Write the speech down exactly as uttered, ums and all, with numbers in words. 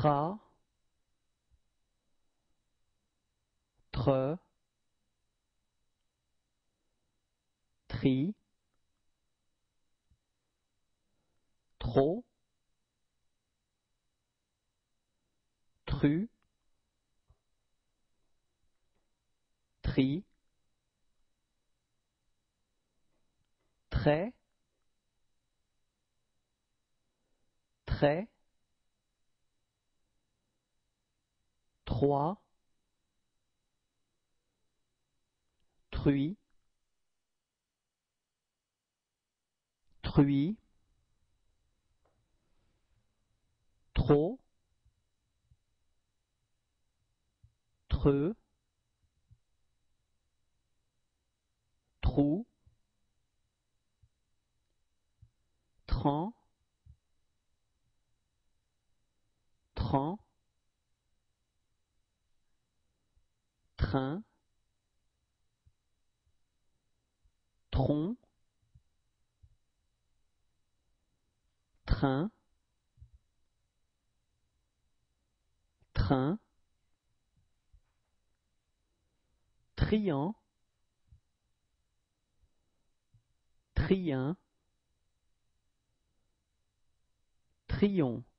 tra, tre, tri, trop, tru, tri, très, très, trois, truie, truie, trop, treux, trou, tran, tran, train, tronc, train, train, triant, trien, trion.